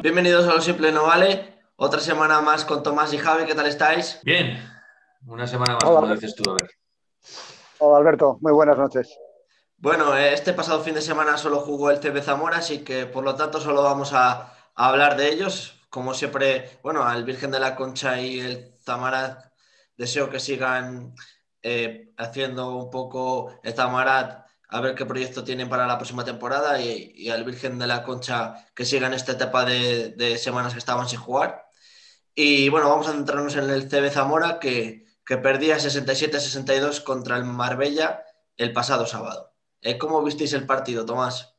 Bienvenidos a Lo Simple No Vale. Otra semana más con Tomás y Javi. ¿Qué tal estáis? Bien, una semana más, Hola, como dices tú, a ver. Hola, Alberto, muy buenas noches. Bueno, este pasado fin de semana solo jugó el CB Zamora, así que por lo tanto solo vamos a hablar de ellos. Como siempre, bueno, al Virgen de la Concha y el Zamarat deseo que sigan haciendo un poco el Zamarat, a ver qué proyecto tienen para la próxima temporada y al Virgen de la Concha que sigan esta etapa de semanas que estaban sin jugar. Y bueno, vamos a centrarnos en el CB Zamora que perdía 67-62 contra el Marbella el pasado sábado. ¿Cómo visteis el partido, Tomás?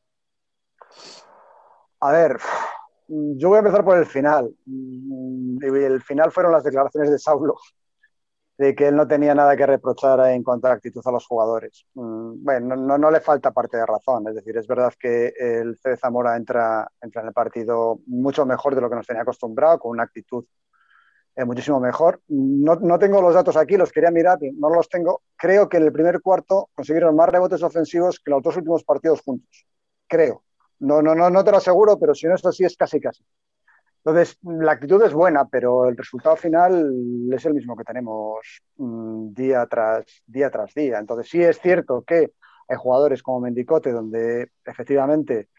A ver, yo voy a empezar por el final. Y el final fueron las declaraciones de Saulo, de que él no tenía nada que reprochar en cuanto a actitud a los jugadores. Bueno, no le falta parte de razón. Es decir, es verdad que el CB Zamora entra en el partido mucho mejor de lo que nos tenía acostumbrado, con una actitud muchísimo mejor. No tengo los datos aquí, los quería mirar, no los tengo. Creo que en el primer cuarto consiguieron más rebotes ofensivos que los dos últimos partidos juntos. Creo. No te lo aseguro, pero si no es así, es casi casi. Entonces, la actitud es buena, pero el resultado final es el mismo que tenemos día tras día. Entonces, sí es cierto que hay jugadores como Mendicote, donde efectivamente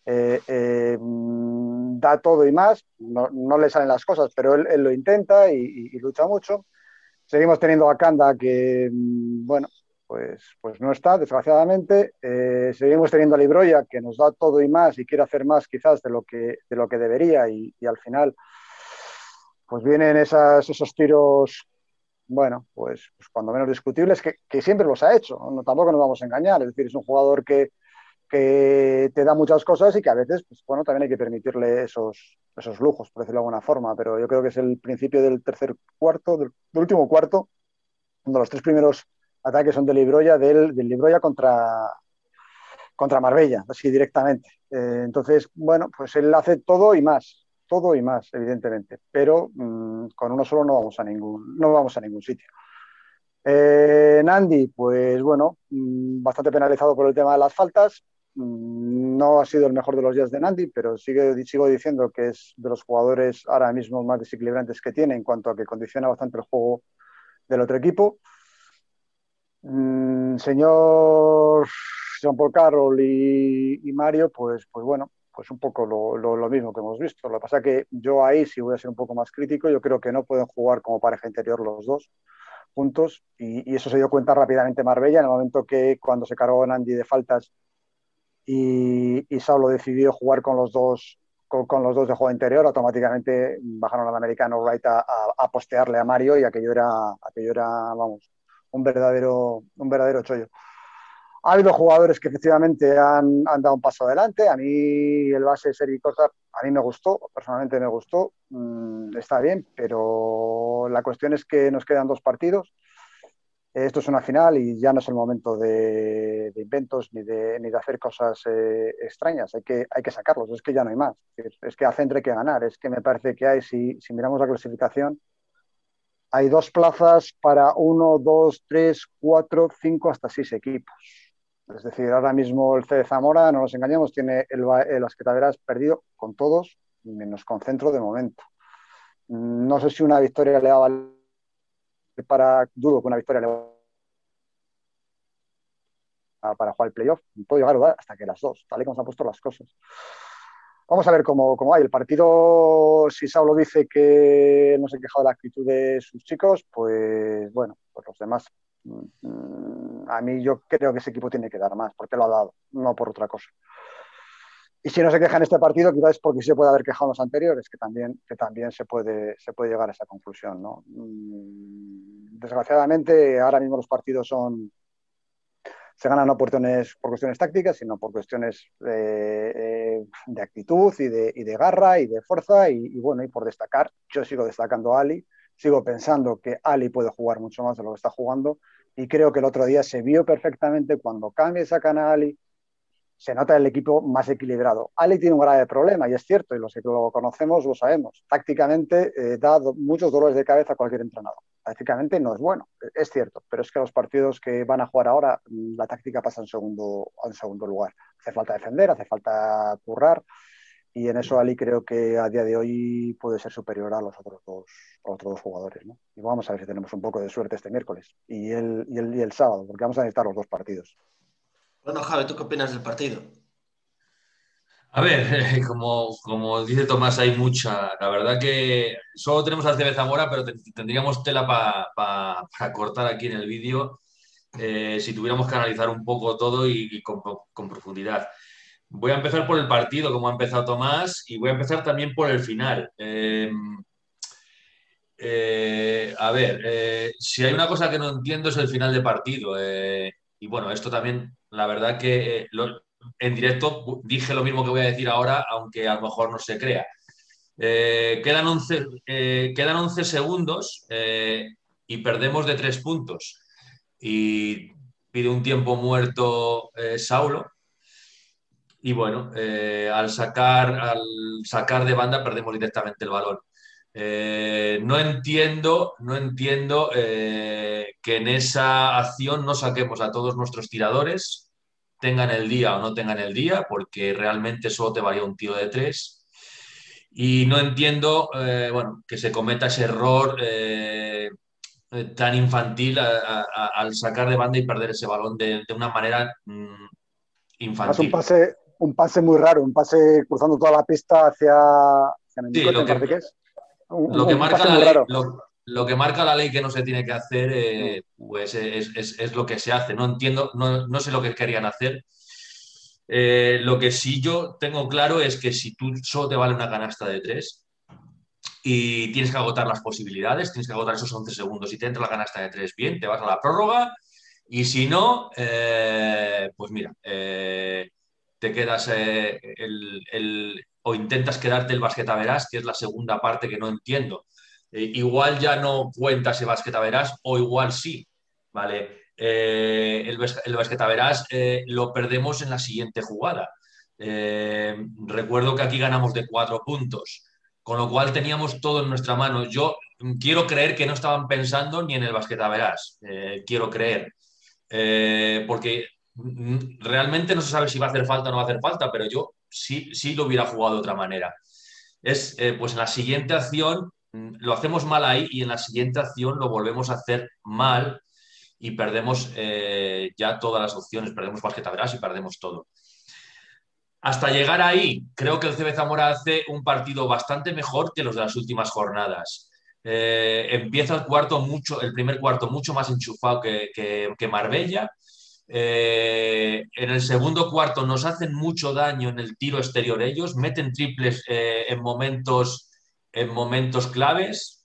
da todo y más, no le salen las cosas, pero él lo intenta y lucha mucho. Seguimos teniendo a Kanda que, bueno, pues no está, desgraciadamente. Seguimos teniendo a Libroya que nos da todo y más y quiere hacer más quizás de lo que debería y al final pues vienen esos tiros, bueno, pues cuando menos discutibles, que siempre los ha hecho, ¿no? Tampoco nos vamos a engañar, es decir, es un jugador que te da muchas cosas y que a veces, pues bueno, también hay que permitirle esos lujos, por decirlo de alguna forma, pero yo creo que es el principio del tercer cuarto, del último cuarto, cuando los tres primeros ataques son de Libroya, del Libroya contra Marbella, así directamente. Entonces, bueno, pues él hace todo y más, evidentemente, pero con uno solo no vamos a ningún sitio. Nandi, pues bueno, bastante penalizado por el tema de las faltas. No ha sido el mejor de los días de Nandi, pero sigo diciendo que es de los jugadores ahora mismo más desequilibrantes que tiene en cuanto a que condiciona bastante el juego del otro equipo. Señor Jean Paul Carroll y Mario, pues bueno, pues un poco lo mismo que hemos visto. Lo que pasa es que yo ahí sí voy a ser un poco más crítico. Yo creo que no pueden jugar como pareja interior los dos juntos y eso se dio cuenta rápidamente Marbella en el momento que cuando se cargó Nandi de faltas y Saulo decidió jugar con los dos de juego interior, automáticamente bajaron al americano Wright a postearle a Mario y aquello era vamos, un verdadero chollo. Ha habido jugadores que efectivamente han dado un paso adelante. A mí el base Sergi Cosa, a mí me gustó, personalmente me gustó, está bien, pero la cuestión es que nos quedan dos partidos. Esto es una final y ya no es el momento de inventos ni de hacer cosas extrañas. Hay que sacarlos, es que ya no hay más. Es que a Centre hay que ganar. Es que me parece que hay, si miramos la clasificación, hay dos plazas para uno, dos, tres, cuatro, cinco, hasta seis equipos. Es decir, ahora mismo el C de Zamora, no nos engañemos, tiene el Asquetaveras perdido con todos, menos con Centro de momento. No sé si una victoria le va a valer dudo que una victoria le va para jugar el playoff. Puede llegar hasta que las dos, tal y como se han puesto las cosas. Vamos a ver cómo hay. El partido, si Saulo dice que no se ha quejado de la actitud de sus chicos, pues bueno, pues los demás. A mí yo creo que ese equipo tiene que dar más, porque lo ha dado, no por otra cosa. Y si no se queja en este partido, quizás es porque se puede haber quejado en los anteriores, que también se puede llegar a esa conclusión, ¿no? Desgraciadamente, ahora mismo los partidos se ganan no por cuestiones tácticas, sino por cuestiones de actitud y de garra y de fuerza bueno, y por destacar. Yo sigo destacando a Ali, sigo pensando que Ali puede jugar mucho más de lo que está jugando y creo que el otro día se vio perfectamente cuando cambia y sacan a Ali, se nota el equipo más equilibrado. Ali tiene un grave problema, y es cierto, y los que lo conocemos lo sabemos. Tácticamente da muchos dolores de cabeza a cualquier entrenador. Tácticamente no es bueno, es cierto, pero es que los partidos que van a jugar ahora, la táctica pasa en segundo lugar. Hace falta defender, hace falta currar, Y en eso Ali creo que a día de hoy puede ser superior a los otros dos jugadores, ¿no? Y vamos a ver si tenemos un poco de suerte este miércoles y el sábado, porque vamos a necesitar los dos partidos. Bueno, Javi, ¿tú qué opinas del partido? A ver, como dice Tomás, hay mucha. La verdad que solo tenemos al CB Zamora, pero tendríamos tela para cortar aquí en el vídeo si tuviéramos que analizar un poco todo y con profundidad. Voy a empezar por el partido, como ha empezado Tomás, y voy a empezar también por el final. A ver, si hay una cosa que no entiendo es el final de partido. Y bueno, esto también, la verdad que en directo dije lo mismo que voy a decir ahora, aunque a lo mejor no se crea. Quedan 11 segundos y perdemos de 3 puntos. Y pide un tiempo muerto Saulo. Y bueno, al sacar de banda perdemos directamente el balón. No entiendo que en esa acción no saquemos a todos nuestros tiradores, tengan el día o no tengan el día, porque realmente solo te varía un tiro de 3. Y no entiendo bueno, que se cometa ese error tan infantil al sacar de banda y perder ese balón de una manera Más infantil. un pase muy raro, un pase cruzando toda la pista hacia Sí, Mendicote, me parece que es. lo que Un marca pase la muy ley, raro. lo que marca la ley que no se tiene que hacer, Mm. pues es lo que se hace. No entiendo, no sé lo que querían hacer. Lo que sí yo tengo claro es que si tú solo te vale una canasta de 3 y tienes que agotar las posibilidades, tienes que agotar esos 11 segundos y te entra la canasta de 3 bien, te vas a la prórroga y si no, pues mira, te quedas o intentas quedarte el basquetaverás, que es la segunda parte que no entiendo. Igual ya no cuenta ese basquetaverás o igual sí, ¿vale? El basquetaverás lo perdemos en la siguiente jugada. Recuerdo que aquí ganamos de 4 puntos, con lo cual teníamos todo en nuestra mano. Yo quiero creer que no estaban pensando ni en el basquetaverás, quiero creer. Porque realmente no se sabe si va a hacer falta o no va a hacer falta, pero yo sí lo hubiera jugado de otra manera. Pues en la siguiente acción lo hacemos mal ahí y en la siguiente acción lo volvemos a hacer mal y perdemos ya todas las opciones, perdemos basquetaverás y perdemos todo. Hasta llegar ahí, creo que el CB Zamora hace un partido bastante mejor que los de las últimas jornadas. Empieza el primer cuarto mucho más enchufado que Marbella. En el segundo cuarto nos hacen mucho daño en el tiro exterior ellos, meten triples en momentos claves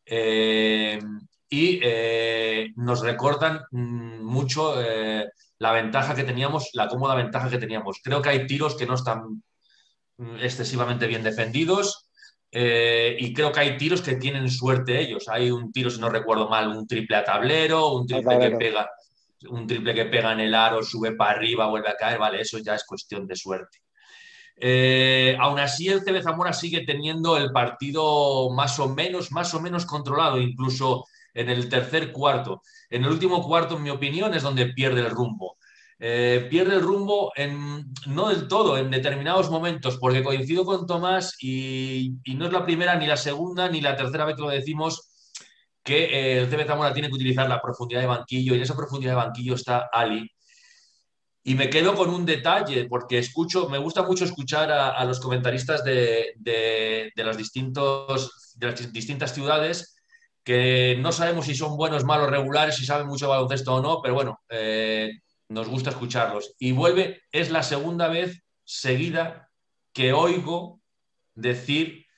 y nos recortan mucho la ventaja que teníamos, la cómoda ventaja que teníamos. Creo que hay tiros que no están excesivamente bien defendidos y creo que hay tiros que tienen suerte ellos. Hay un tiro, si no recuerdo mal, un triple a tablero, un triple que pega en el aro, sube para arriba, vuelve a caer, vale, eso ya es cuestión de suerte. Aún así, el CB Zamora sigue teniendo el partido más o menos controlado, incluso en el tercer cuarto. En el último cuarto, en mi opinión, es donde pierde el rumbo. Pierde el rumbo no del todo, en determinados momentos, porque coincido con Tomás y no es la primera, ni la segunda, ni la tercera vez que lo decimos, que el CB Zamora tiene que utilizar la profundidad de banquillo y en esa profundidad de banquillo está Ali. Y me quedo con un detalle, porque me gusta mucho escuchar a los comentaristas de las distintas ciudades que no sabemos si son buenos, malos, regulares, si saben mucho de baloncesto o no, pero bueno, nos gusta escucharlos. Y es la segunda vez seguida que oigo decir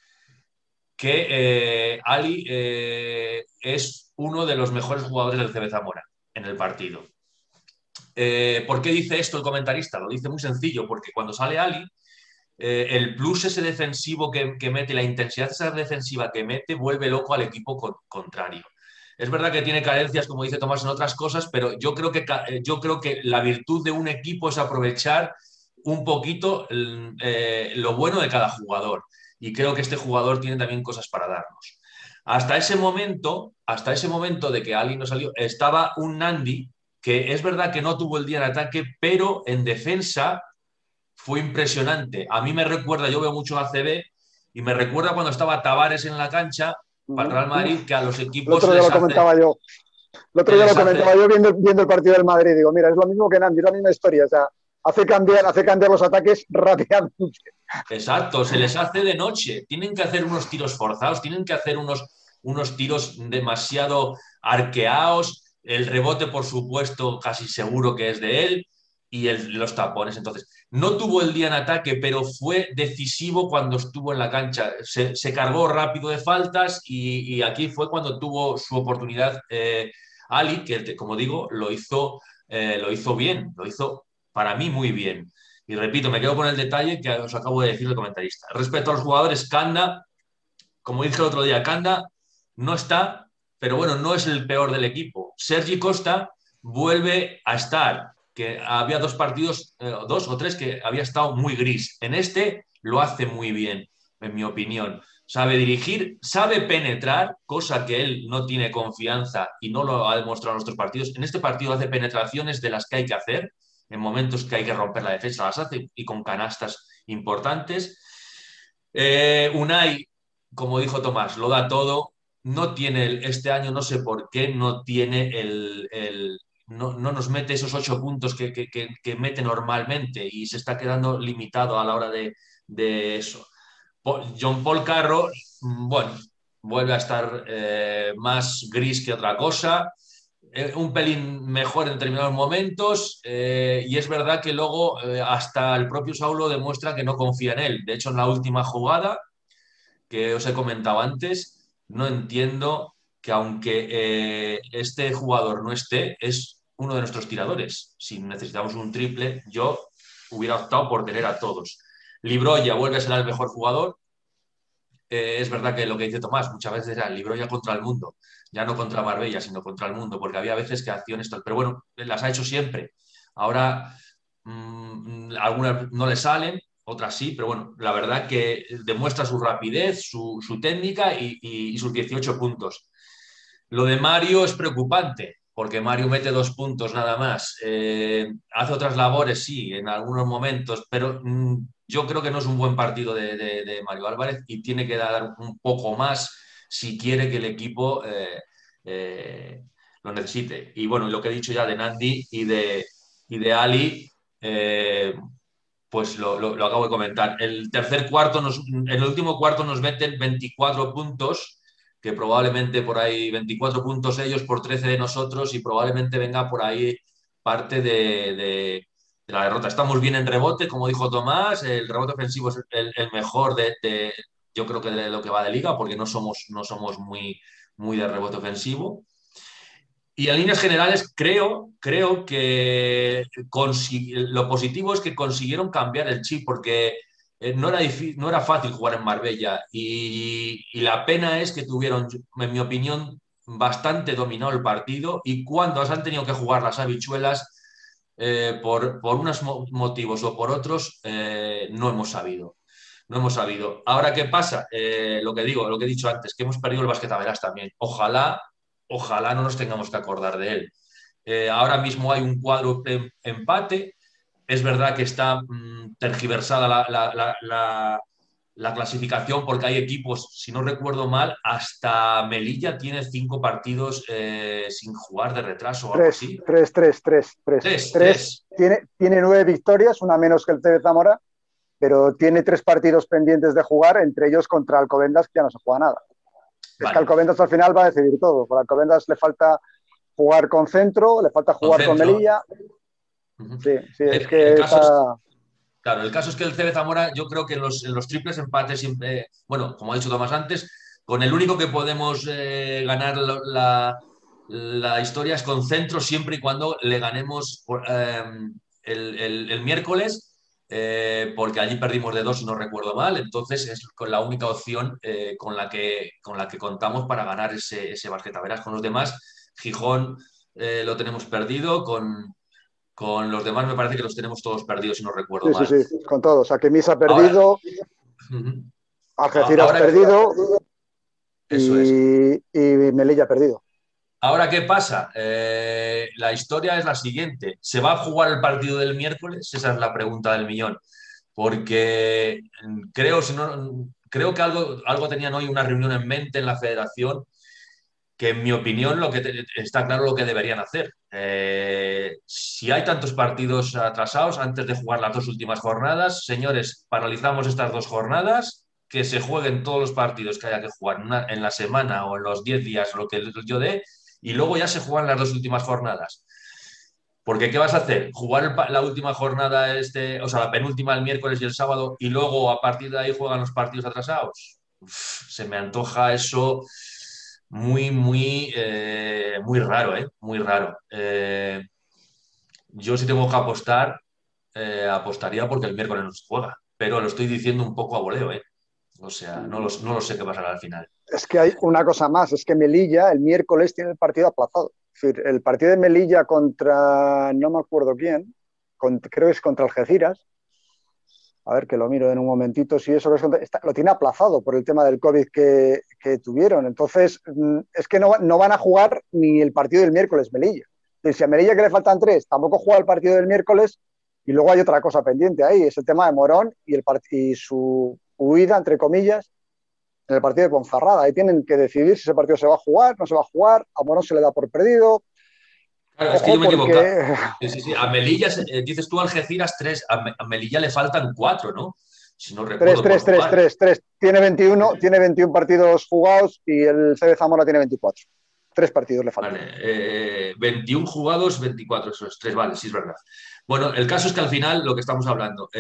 que Ali es uno de los mejores jugadores del CB Zamora en el partido. ¿Por qué dice esto el comentarista? Lo dice muy sencillo, porque cuando sale Ali, el plus ese defensivo que mete, la intensidad esa defensiva que mete, vuelve loco al equipo contrario. Es verdad que tiene carencias, como dice Tomás, en otras cosas, pero yo creo que la virtud de un equipo es aprovechar un poquito lo bueno de cada jugador. Y creo que este jugador tiene también cosas para darnos. Hasta ese momento de que Ali no salió, estaba un Nandi que es verdad que no tuvo el día de ataque, pero en defensa fue impresionante. A mí me recuerda, yo veo mucho ACB, y me recuerda cuando estaba Tavares en la cancha para el Real Madrid, que a los equipos el otro día les lo comentaba yo. El otro día lo comentaba yo viendo el partido del Madrid. Digo, mira, es lo mismo que Nandi, es la misma historia. O sea, hace cambiar los ataques rápidamente. Exacto, se les hace de noche. Tienen que hacer unos tiros forzados, tienen que hacer unos tiros demasiado arqueados. El rebote, por supuesto, casi seguro que es de él. Y los tapones. Entonces, no tuvo el día en ataque, pero fue decisivo cuando estuvo en la cancha. Se cargó rápido de faltas y aquí fue cuando tuvo su oportunidad Ali, que, como digo, lo hizo bien, lo hizo para mí muy bien. Y repito, me quedo con el detalle que os acabo de decir el comentarista. Respecto a los jugadores, Kanda, como dije el otro día, Kanda no está, pero bueno, no es el peor del equipo. Sergi Costa vuelve a estar, que había 2 partidos, 2 o 3 que había estado muy gris. En este lo hace muy bien, en mi opinión. Sabe dirigir, sabe penetrar, cosa que él no tiene confianza y no lo ha demostrado en nuestros partidos. En este partido hace penetraciones de las que hay que hacer, en momentos que hay que romper la defensa, las hace y con canastas importantes. Unai, como dijo Tomás, lo da todo. No tiene este año, no sé por qué, no tiene no nos mete esos 8 puntos que mete normalmente y se está quedando limitado a la hora de eso. John Paul Carro, bueno, vuelve a estar más gris que otra cosa, un pelín mejor en determinados momentos y es verdad que luego hasta el propio Saulo demuestra que no confía en él. De hecho, en la última jugada que os he comentado antes, no entiendo que aunque este jugador no esté, es uno de nuestros tiradores. Si necesitamos un triple, yo hubiera optado por tener a todos. Libroya vuelve a ser el mejor jugador. Es verdad que lo que dice Tomás, muchas veces era Libroya contra el mundo, ya no contra Marbella, sino contra el mundo, porque había veces que acciones, pero bueno, las ha hecho siempre. Ahora algunas no le salen, otras sí, pero bueno, la verdad que demuestra su rapidez, su técnica y sus 18 puntos. Lo de Mario es preocupante, porque Mario mete 2 puntos nada más. Hace otras labores, sí, en algunos momentos, pero yo creo que no es un buen partido de Mario Álvarez y tiene que dar un poco más si quiere que el equipo lo necesite. Y bueno, lo que he dicho ya de Nandi y de Ali, pues lo acabo de comentar. El tercer cuarto, en el último cuarto nos meten 24 puntos, que probablemente por ahí 24 puntos ellos por 13 de nosotros y probablemente venga por ahí parte de la derrota. Estamos bien en rebote, como dijo Tomás, el rebote ofensivo es el mejor yo creo que de lo que va de liga, porque no somos muy de rebote ofensivo. Y en líneas generales creo que lo positivo es que consiguieron cambiar el chip, porque no era fácil jugar en Marbella y la pena es que tuvieron, en mi opinión, bastante dominado el partido y cuando han tenido que jugar las habichuelas, por unos motivos o por otros, no hemos sabido. No hemos sabido. Ahora, ¿qué pasa? Lo que he dicho antes, que hemos perdido el Básquet Averás también. Ojalá no nos tengamos que acordar de él. Ahora mismo hay un cuadro empate. Es verdad que está tergiversada la clasificación porque hay equipos, si no recuerdo mal, hasta Melilla tiene 5 partidos sin jugar de retraso o algo así. Tres. Tiene 9 victorias, una menos que el CB Zamora, pero tiene 3 partidos pendientes de jugar, entre ellos contra Alcobendas, que ya no se juega nada. Vale. Es que Alcobendas al final va a decidir todo. Por Alcobendas le falta jugar con centro, le falta jugar con Melilla. Sí, es que Claro, el caso es que el CB Zamora, yo creo que en los triples empates siempre, bueno, como ha dicho Tomás antes, con el único que podemos ganar la historia es con centro, siempre y cuando le ganemos el miércoles, porque allí perdimos de 2 si no recuerdo mal, entonces es la única opción con la que contamos para ganar ese Básquet Averás. Con los demás, Gijón lo tenemos perdido, con los demás me parece que los tenemos todos perdidos, si no recuerdo mal. Sí, con todos. Aquemis ha perdido, Algeciras perdido y Melilla ha perdido. Ahora, ¿qué pasa? La historia es la siguiente. ¿Se va a jugar el partido del miércoles? Esa es la pregunta del millón. porque creo que algo tenían hoy una reunión en mente en la federación que en mi opinión está claro lo que deberían hacer. Si hay tantos partidos atrasados antes de jugar las 2 últimas jornadas, señores, paralizamos estas 2 jornadas, que se jueguen todos los partidos que haya que jugar en la semana o en los 10 días, lo que yo dé, y luego ya se juegan las 2 últimas jornadas. Porque ¿qué vas a hacer? ¿Jugar la última jornada, o sea, la penúltima el miércoles y el sábado, y luego a partir de ahí juegan los partidos atrasados? Se me antoja eso muy raro, ¿eh? Muy raro. Yo si tengo que apostar, apostaría porque el miércoles no se juega, pero lo estoy diciendo un poco a voleo, ¿eh? O sea, no lo sé qué pasará al final. Es que hay una cosa más, es que Melilla el miércoles tiene el partido aplazado. Es decir, el partido de Melilla contra, no me acuerdo quién, creo que es contra Algeciras. A ver, que lo miro en un momentito, si eso lo tiene aplazado por el tema del COVID que tuvieron. Entonces, es que no van a jugar ni el partido del miércoles Melilla. Si a Melilla que le faltan 3, tampoco juega el partido del miércoles, y luego hay otra cosa pendiente ahí, es el tema de Morón y su huida, entre comillas, en el partido de Ponferrada. Ahí tienen que decidir si ese partido se va a jugar, no se va a jugar, a Morón se le da por perdido. Claro, es que yo me he equivocado. Sí. A Melilla, dices tú Algeciras 3, a Melilla le faltan 4, ¿no? Si no recuerdo. 3. Tiene 21 partidos jugados y el CB Zamora tiene 24. 3 partidos le faltan. Vale, 21 jugados, 24, eso es 3, vale, sí es verdad. Bueno, el caso es que al final lo que estamos hablando,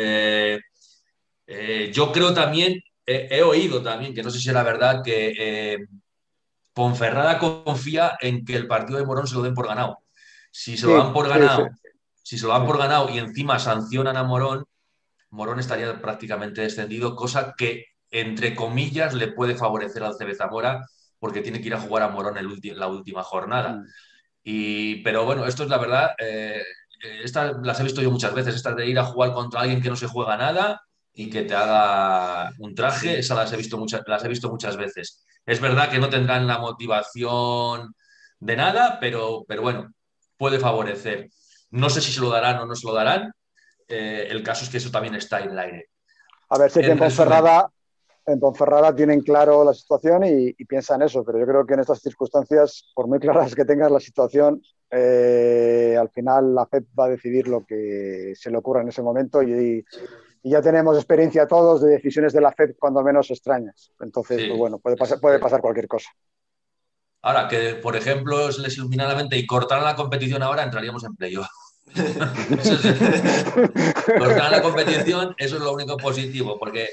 yo creo también, he oído también, que no sé si era verdad, que Ponferrada confía en que el partido de Morón se lo den por ganado. Si se lo dan por ganado, si se lo dan por ganado y encima sancionan a Morón, Morón estaría prácticamente descendido, cosa que, entre comillas, le puede favorecer al CB Zamora, porque tiene que ir a jugar a Morón la última jornada. Pero bueno, esto es la verdad. Estas las he visto yo muchas veces, estas de ir a jugar contra alguien que no se juega nada y que te haga un traje, esas las he visto muchas veces. Es verdad que no tendrán la motivación de nada, pero bueno, puede favorecer. No sé si se lo darán o no se lo darán. El caso es que eso también está en el aire. A ver, sé que en Ponferrada tienen claro la situación y piensan eso, pero yo creo que en estas circunstancias, por muy claras que tengas la situación, al final la FEP va a decidir lo que se le ocurra en ese momento y ya tenemos experiencia todos de decisiones de la FEP cuando menos extrañas. Entonces, pues bueno, puede pasar cualquier cosa. Ahora, que por ejemplo se les ilumina la mente y cortaran la competición ahora, entraríamos en playoff. Cortar la competición, eso es lo único positivo, porque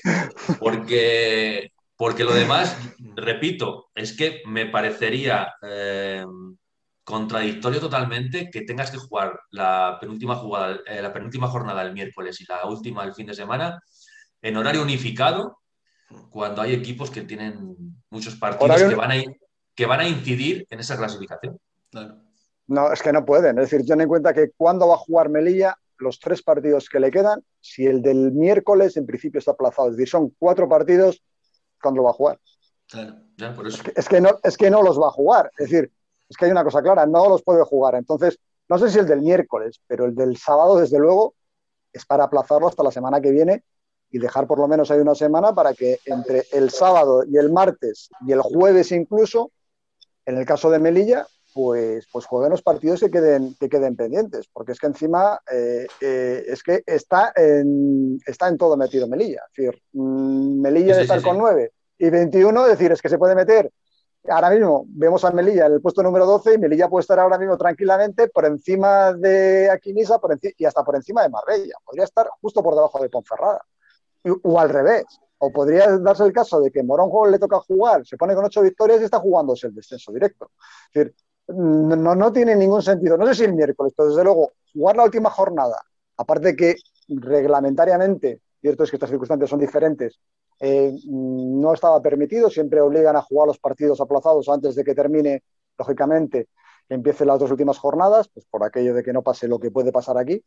lo demás, repito, es que me parecería contradictorio totalmente que tengas que jugar la penúltima jornada el miércoles y la última el fin de semana en horario unificado, cuando hay equipos que tienen muchos partidos que van a incidir en esa clasificación. Claro. No, es que no pueden. Es decir, ten en cuenta que cuando va a jugar Melilla, los 3 partidos que le quedan, si el del miércoles en principio está aplazado, es decir, son 4 partidos, ¿cuándo lo va a jugar? Claro, ya, por eso. Es que no los va a jugar. Es decir, es que hay una cosa clara, no los puede jugar. Entonces, no sé si el del miércoles, pero el del sábado, desde luego, es para aplazarlo hasta la semana que viene y dejar por lo menos ahí una semana para que entre el sábado y el martes y el jueves incluso, en el caso de Melilla, pues jueguen los partidos que queden pendientes, porque es que encima es que está en todo metido Melilla. Es decir, Melilla de estar con 9 y 21, es decir, es que se puede meter. Ahora mismo vemos a Melilla en el puesto número 12 y Melilla puede estar ahora mismo tranquilamente por encima de Aquinisa y hasta por encima de Marbella. Podría estar justo por debajo de Ponferrada. O al revés. O podría darse el caso de que Morón le toca jugar, se pone con 8 victorias y está jugándose el descenso directo. Es decir, no tiene ningún sentido. No sé si el miércoles, pero desde luego, jugar la última jornada, aparte que reglamentariamente, cierto es que estas circunstancias son diferentes, no estaba permitido, siempre obligan a jugar los partidos aplazados antes de que termine, lógicamente, que empiecen las 2 últimas jornadas, pues por aquello de que no pase lo que puede pasar aquí.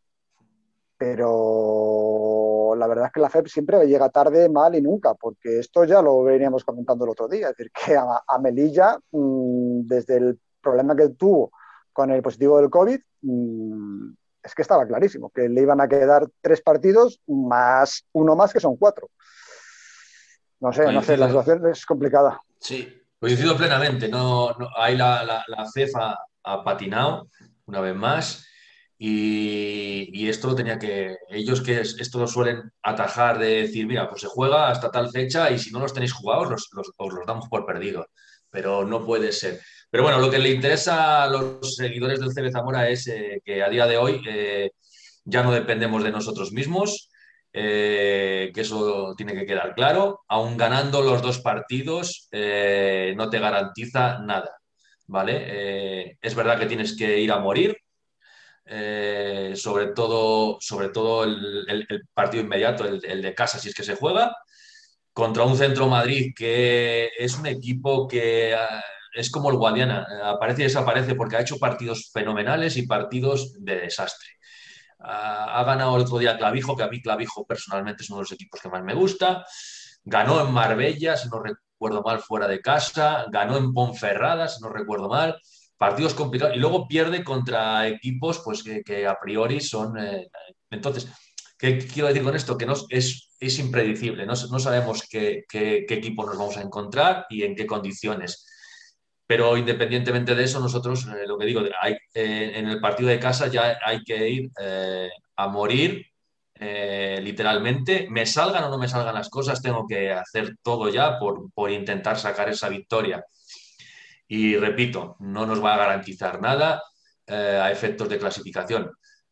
Pero la verdad es que la FEP siempre llega tarde, mal y nunca, porque esto ya lo veníamos comentando el otro día, es decir, que a Melilla, desde el problema que tuvo con el positivo del COVID, es que estaba clarísimo, que le iban a quedar 3 partidos más uno más, que son 4. No sé, la situación es complicada. Sí. Coincido plenamente, ahí la CEFA ha patinado una vez más y esto lo tenía que, ellos que esto lo suelen atajar de decir, mira, pues se juega hasta tal fecha y si no los tenéis jugados os los damos por perdidos, pero no puede ser. Pero bueno, lo que le interesa a los seguidores del CB Zamora es que a día de hoy ya no dependemos de nosotros mismos, que eso tiene que quedar claro. Aún ganando los 2 partidos no te garantiza nada, ¿vale? Es verdad que tienes que ir a morir, sobre todo el partido inmediato, el de casa, si es que se juega, contra un Centro Madrid que es un equipo que es como el Guadiana, aparece y desaparece porque ha hecho partidos fenomenales y partidos de desastre. Ha ganado el otro día Clavijo, que a mí Clavijo personalmente es uno de los equipos que más me gusta. Ganó en Marbella, si no recuerdo mal, fuera de casa. Ganó en Ponferrada, si no recuerdo mal. Partidos complicados. Y luego pierde contra equipos pues, que a priori son... Entonces, ¿qué quiero decir con esto? Que es impredecible. No sabemos qué equipo nos vamos a encontrar y en qué condiciones. Pero independientemente de eso, nosotros, lo que digo, en el partido de casa ya hay que ir a morir, literalmente. Me salgan o no me salgan las cosas, tengo que hacer todo ya por intentar sacar esa victoria. Y repito, no nos va a garantizar nada a efectos de clasificación.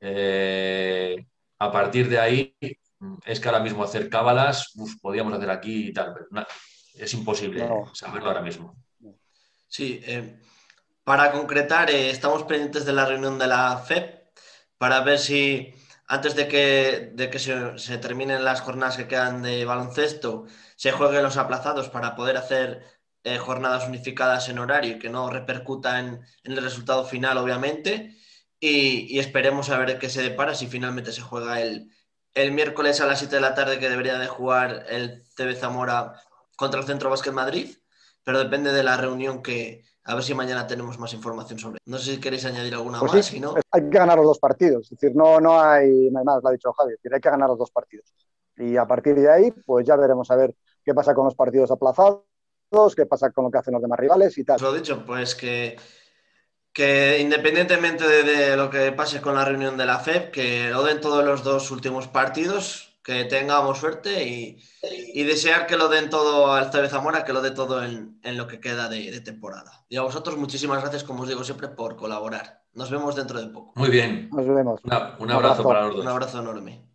A partir de ahí, es que ahora mismo hacer cábalas, podríamos hacer aquí y tal, pero es imposible saberlo ahora mismo. Sí, para concretar, estamos pendientes de la reunión de la FEP para ver si antes de que se terminen las jornadas que quedan de baloncesto, se jueguen los aplazados para poder hacer jornadas unificadas en horario y que no repercuta en el resultado final, obviamente. Y esperemos a ver qué se depara si finalmente se juega el miércoles a las 7 de la tarde, que debería de jugar el CB Zamora contra el Centro Básquet Madrid, pero depende de la reunión a ver si mañana tenemos más información sobre. No sé si queréis añadir alguna pues más, sí, si no... hay que ganar los 2 partidos, es decir, no hay más, lo ha dicho Javi, es decir, hay que ganar los 2 partidos. Y a partir de ahí, pues ya veremos a ver qué pasa con los partidos aplazados, qué pasa con lo que hacen los demás rivales y tal. Os lo he dicho, pues que independientemente de lo que pase con la reunión de la FEP, que lo den todos los 2 últimos partidos, que tengamos suerte y desear que lo den todo al CB Zamora, que lo dé todo en lo que queda de temporada. Y a vosotros muchísimas gracias, como os digo siempre, por colaborar. Nos vemos dentro de poco. Muy bien. Nos vemos. Un abrazo para los dos. Un abrazo enorme.